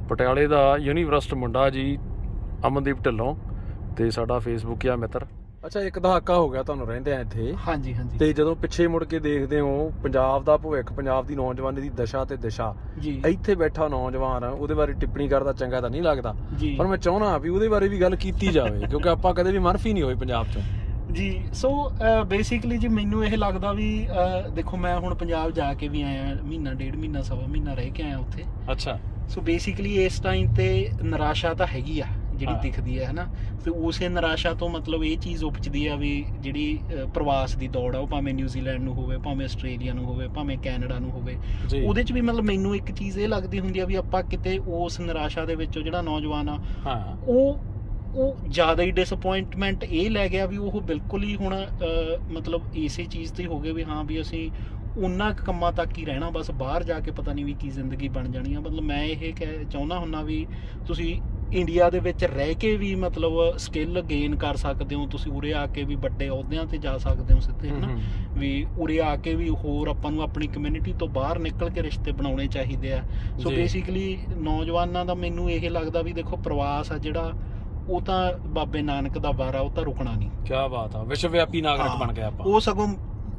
ਪਟਿਆਲੇ ਦਾ ਯੂਨੀਵਰਸਿਟੀ ਮੁੰਡਾ ਜੀ ਅਮਨਦੀਪ ਢਿੱਲੋਂ ਤੇ ਸਾਡਾ ਫੇਸਬੁੱਕ ਆ ਮਿੱਤਰ। ਅੱਛਾ, ਇੱਕ ਦਹਾਕਾ ਹੋ ਗਿਆ ਤੁਹਾਨੂੰ ਰਹਿੰਦਿਆਂ ਇੱਥੇ। ਹਾਂਜੀ ਹਾਂਜੀ। ਤੇ ਜਦੋਂ ਪਿੱਛੇ ਮੁੜ ਕੇ ਦੇਖਦੇ ਹੋ ਪੰਜਾਬ ਦਾ ਭਵਿੱਖ, ਪੰਜਾਬ ਦੀ ਨੌਜਵਾਨੀ ਦੀ ਦਸ਼ਾ ਤੇ ਦਿਸ਼ਾ, ਇੱਥੇ ਬੈਠਾ ਨੌਜਵਾਨ ਉਹਦੇ ਬਾਰੇ ਟਿੱਪਣੀ ਕਰਦਾ ਚੰਗਾ ਤਾਂ ਨਹੀਂ ਲੱਗਦਾ, ਪਰ ਮੈਂ ਚਾਹੁੰਦਾ ਵੀ ਉਹਦੇ ਬਾਰੇ ਵੀ ਗੱਲ ਕੀਤੀ ਜਾਵੇ ਕਿਉਂਕਿ ਆਪਾਂ ਕਦੇ ਵੀ ਮਨਫੀ ਨਹੀਂ ਹੋਏ ਪੰਜਾਬ 'ਚੋਂ ਜੀ। ਸੋ ਬੇਸਿਕਲੀ ਜੀ ਮੈਨੂੰ ਇਹ ਲੱਗਦਾ ਵੀ ਦੇਖੋ ਮੈਂ ਹੁਣ ਪੰਜਾਬ ਜਾ ਕੇ ਵੀ ਆਇਆ, ਮਹੀਨਾ ਡੇਢ ਮਹੀਨਾ ਸਵਾ ਮਹੀਨਾ ਰਹਿ ਕੇ ਆਇਆ ਉੱਥੇ। ਅੱਛਾ। ਸੋ ਬੇਸਿਕਲੀ ਇਸ ਟਾਈਮ ਤੇ ਨਿਰਾਸ਼ਾ ਤਾਂ ਹੈਗੀ ਆ ਜਿਹੜੀ ਦਿਖਦੀ ਹੈ, ਹਨਾ। ਤੇ ਉਸੇ ਨਿਰਾਸ਼ਾ ਤੋਂ ਮਤਲਬ ਇਹ ਚੀਜ਼ ਉਪਜਦੀ ਆ ਵੀ ਜਿਹੜੀ ਪ੍ਰਵਾਸ ਦੀ ਦੌੜ ਆ, ਉਹ ਭਾਵੇਂ ਨਿਊਜ਼ੀਲੈਂਡ ਨੂੰ ਹੋਵੇ, ਭਾਵੇਂ ਆਸਟ੍ਰੇਲੀਆ ਨੂੰ ਹੋਵੇ, ਭਾਵੇਂ ਕੈਨੇਡਾ ਨੂੰ ਹੋਵੇ, ਉਹਦੇ 'ਚ ਵੀ ਮਤਲਬ ਮੈਨੂੰ ਇੱਕ ਚੀਜ਼ ਇਹ ਲੱਗਦੀ ਹੁੰਦੀ ਆ ਵੀ ਆਪਾਂ ਕਿਤੇ ਉਸ ਨਿਰਾਸ਼ਾ ਦੇ ਵਿੱਚੋਂ ਜਿਹੜਾ ਨੌਜਵਾਨ ਆ ਉਹ ਜ਼ਿਆਦਾ ਹੀ ਡਿਸਅਪੁਆਇੰਟਮੈਂਟ ਇਹ ਲੈ ਗਿਆ ਵੀ ਉਹ ਬਿਲਕੁਲ ਹੀ ਹੁਣ ਮਤਲਬ ਇਸੇ ਚੀਜ਼ ਤੇ ਹੋ ਗਏ ਵੀ ਹਾਂ ਵੀ ਅਸੀਂ ਉਹਨਾਂ ਕੰਮਾਂ ਤੱਕ ਹੀ ਰਹਿਣਾ, ਬਸ ਬਾਹਰ ਜਾ ਕੇ ਪਤਾ ਨਹੀਂ ਵੀ ਕੀ ਜ਼ਿੰਦਗੀ ਬਣ ਜਾਣੀ ਆ। ਮਤਲਬ ਮੈਂ ਇਹ ਚਾਹੁੰਦਾ ਹੁੰਦਾ ਵੀ ਤੁਸੀਂ ਇੰਡੀਆ ਦੇ ਵਿੱਚ ਰਹਿ ਕੇ ਵੀ ਮਤਲਬ ਸਕਿੱਲ ਗੇਨ ਕਰ ਸਕਦੇ ਹੋ, ਤੁਸੀਂ ਉਰੇ ਆ ਕੇ ਵੀ ਵੱਡੇ ਅਹੁਦਿਆਂ ਤੇ ਜਾ ਸਕਦੇ ਹੋ ਸਿੱਧੇ, ਹਨਾ। ਵੀ ਉਰੇ ਆ ਕੇ ਵੀ ਹੋਰ ਆਪਾਂ ਨੂੰ ਆਪਣੀ ਕਮਿਊਨਿਟੀ ਤੋਂ ਬਾਹਰ ਨਿਕਲ ਕੇ ਰਿਸ਼ਤੇ ਬਣਾਉਣੇ ਚਾਹੀਦੇ ਆ। ਸੋ ਬੇਸਿਕਲੀ ਨੌਜਵਾਨਾਂ ਦਾ ਮੈਨੂੰ ਇਹ ਲੱਗਦਾ ਵੀ ਦੇਖੋ ਪ੍ਰਵਾਸ ਆ ਜਿਹੜਾ ਉਹ ਤਾਂ ਬਾਬੇ ਨਾਨਕ ਦਾ ਵਾਰ ਆ, ਉਹ ਤਾਂ ਰੁਕਣਾ ਨਹੀਂ। ਕਿਆ ਬਾਤ ਆ, ਵਿਸ਼ਵ ਵਿਆਪੀ ਨਾਗਰਿਕ ਬਣ ਗਿਆ ਆਪਾਂ। ਉਹ ਸਗੋਂ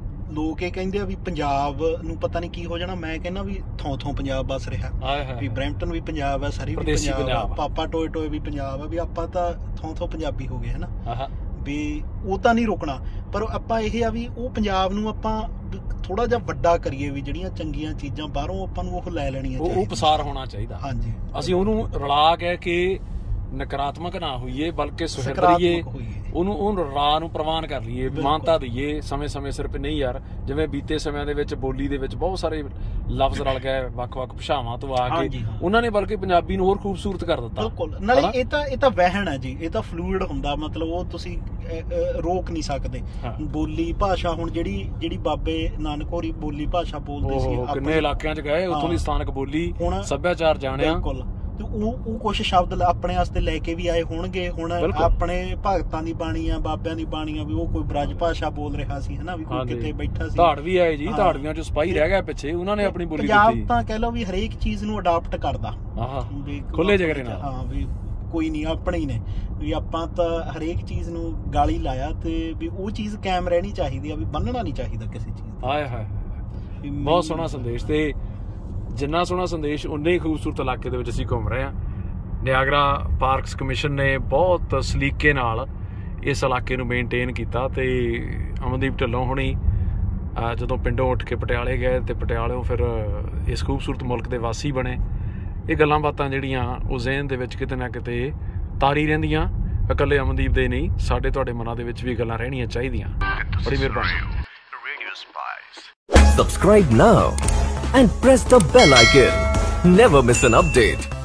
ਲੋਕ ਇਹ ਕਹਿੰਦੇ ਆ ਵੀ ਪੰਜਾਬ ਨੂੰ ਪਤਾ ਨਹੀਂ ਕੀ ਹੋ ਜਾਣਾ, ਮੈਂ ਕਹਿੰਦਾ ਵੀ ਥੋਂ ਪੰਜਾਬ ਬਸ ਰਿਹਾ ਵੀ ਬਰੈਂਪਟਨ ਵੀ ਪੰਜਾਬ ਆ, ਸਰੀ ਵੀ ਪੰਜਾਬ ਆ, ਪਾਪਾ ਟੋਏ ਟੋਏ ਵੀ ਪੰਜਾਬ ਆ, ਵੀ ਆਪਾਂ ਤਾਂ ਥੋਂ ਪੰਜਾਬੀ ਹੋ ਗਏ, ਹਨਾ। ਵੀ ਉਹ ਤਾਂ ਨਹੀਂ ਰੁਕਣਾ, ਪਰ ਆਪਾਂ ਇਹ ਆ ਵੀ ਉਹ ਪੰਜਾਬ ਨੂੰ ਆਪਾਂ ਥੋੜਾ ਜਿਹਾ ਵੱਡਾ ਕਰੀਏ ਵੀ ਜਿਹੜੀਆਂ ਚੰਗੀਆਂ ਚੀਜ਼ਾਂ ਬਾਹਰੋਂ ਆਪਾਂ ਨੂੰ ਉਹ ਲੈ ਲੈਣੀਆਂ, ਉਹ ਪਸਾਰ ਹੋਣਾ ਚਾਹੀਦਾ। ਹਾਂਜੀ, ਅਸੀਂ ਉਹਨੂੰ ਰਲਾ ਕੇ ਕਿ ਨਕਾਰਾਤਮਕ ਨਾ ਹੋਈਏ ਬਲਕਿ ਸੁਹਿਰਦੀਏ, ਉਹਨੂੰ ਰਾਹ ਨੂੰ ਪ੍ਰਵਾਨ ਕਰ ਲਈਏ, ਮਾਨਤਾ ਦਈਏ ਸਮੇਂ ਸਿਰ। ਨਹੀਂ ਯਾਰ, ਜਿਵੇਂ ਬੀਤੇ ਸਮਿਆਂ ਦੇ ਵਿੱਚ ਬੋਲੀ ਦੇ ਵਿੱਚ ਬਹੁਤ ਸਾਰੇ ਲਫ਼ਜ਼ ਰਲ ਗਏ ਵੱਖ-ਵੱਖ ਭਾਸ਼ਾਵਾਂ ਤੋਂ ਆ ਕੇ, ਉਹਨਾਂ ਨੇ ਬਲਕਿ ਪੰਜਾਬੀ ਨੂੰ ਹੋਰ ਖੂਬਸੂਰਤ ਕਰ ਦਿੱਤਾ। ਬਿਲਕੁਲ, ਨਾਲੇ ਇਹ ਤਾਂ ਵਹਿਣ ਹੈ ਜੀ, ਇਹ ਤਾਂ ਫਲੂਇਡ ਹੁੰਦਾ, ਮਤਲਬ ਉਹ ਤੁਸੀਂ ਰੋਕ ਨਹੀਂ ਸਕਦੇ। ਬੋਲੀ ਭਾਸ਼ਾ ਹੁਣ ਜਿਹੜੀ ਬਾਬੇ ਨਾਨਕ ਹੋਰੀ ਬੋਲੀ ਭਾਸ਼ਾ ਬੋਲਦੇ ਸੀ, ਕਿੰਨੇ ਇਲਾਕਿਆਂ 'ਚ ਗਏ, ਉੱਥੋਂ ਦੀ ਸਥਾਨਕ ਬੋਲੀ ਸੱਭਿਆਚਾਰ ਜਾਣਿਆ, ਤੇ ਉਹ ਕੁਛ ਸ਼ਬਦ ਆਪਣੇ ਵਾਸਤੇ ਲੈ ਕੇ ਵੀ ਆਏ ਹੋਣਗੇ। ਹੁਣ ਆਪਣੇ ਭਗਤਾਂ ਦੀ ਬਾਣੀ ਆ, ਬਾਬਿਆਂ ਦੀ ਬਾਣੀ ਆ, ਵੀ ਉਹ ਕੋਈ ਬ੍ਰਜ ਭਾਸ਼ਾ ਬੋਲ ਰਿਹਾ ਸੀ, ਹਨਾ, ਵੀ ਕੋਈ ਕਿਤੇ ਬੈਠਾ ਸੀ। ਧਾੜ ਵੀ ਆਏ ਜੀ, ਧਾੜਵੀਆਂ 'ਚ ਸਿਪਾਹੀ ਰਹਿ ਗਿਆ ਪਿੱਛੇ, ਉਹਨਾਂ ਨੇ ਆਪਣੀ ਬੋਲੀ ਦਿੱਤੀ। ਪੰਜਾਬ ਤਾਂ ਕਹਿ ਲਓ ਵੀ ਹਰੇਕ ਚੀਜ਼ ਨੂੰ ਅਡਾਪਟ ਕਰਦਾ, ਖੁੱਲੇ ਜਿਗਰੇ ਨਾਲ। ਹਾਂ, ਵੀ ਕੋਈ ਨਹੀਂ, ਆਪਣੇ ਹੀ ਨੇ, ਵੀ ਆਪਾਂ ਤਾਂ ਹਰੇਕ ਚੀਜ਼ ਨੂੰ ਗਾਲੀ ਲਾਇਆ, ਤੇ ਵੀ ਉਹ ਚੀਜ਼ ਕਾਇਮ ਰਹਿਣੀ ਚਾਹੀਦੀ ਆ, ਵੀ ਬੰਨਣਾ ਨਹੀਂ ਚਾਹੀਦਾ ਕਿਸੇ ਚੀਜ਼। ਹਾਏ ਹਾਏ, ਬਹੁਤ ਸੋਹਣਾ ਸੰਦੇਸ਼, ਤੇ ਜਿੰਨਾ ਸੋਹਣਾ ਸੰਦੇਸ਼ ਉਨੇ ਹੀ ਖੂਬਸੂਰਤ ਇਲਾਕੇ ਦੇ ਵਿੱਚ ਅਸੀਂ ਘੁੰਮ ਰਹੇ ਹਾਂ। ਨਿਆਗਰਾ ਪਾਰਕਸ ਕਮਿਸ਼ਨ ਨੇ ਬਹੁਤ ਸਲੀਕੇ ਨਾਲ ਇਸ ਇਲਾਕੇ ਨੂੰ ਮੇਨਟੇਨ ਕੀਤਾ, ਤੇ ਅਮਨਦੀਪ ਢਿੱਲੋਂ ਹੁਣੀ ਜਦੋਂ ਪਿੰਡੋਂ ਉੱਠ ਕੇ ਪਟਿਆਲੇ ਗਏ ਤੇ ਪਟਿਆਲਿਓਂ ਫਿਰ ਇਸ ਖੂਬਸੂਰਤ ਮੁਲਕ ਦੇ ਵਾਸੀ ਬਣੇ। ਇਹ ਗੱਲਾਂ ਬਾਤਾਂ ਜਿਹੜੀਆਂ ਉਹ ਜ਼ਿਹਨ ਦੇ ਵਿੱਚ ਕਿਤੇ ਨਾ ਕਿਤੇ ਤਾਰੀ ਰਹਿੰਦੀਆਂ, ਇਕੱਲੇ ਅਮਨਦੀਪ ਦੇ ਨਹੀਂ, ਸਾਡੇ ਤੁਹਾਡੇ ਮਨਾਂ ਦੇ ਵਿੱਚ ਵੀ ਗੱਲਾਂ ਰਹਿਣੀਆਂ ਚਾਹੀਦੀਆਂ। ਬੜੀ ਮਿਹਰਬਾਨੀ। Subscribe now and press the bell icon. Never miss an update.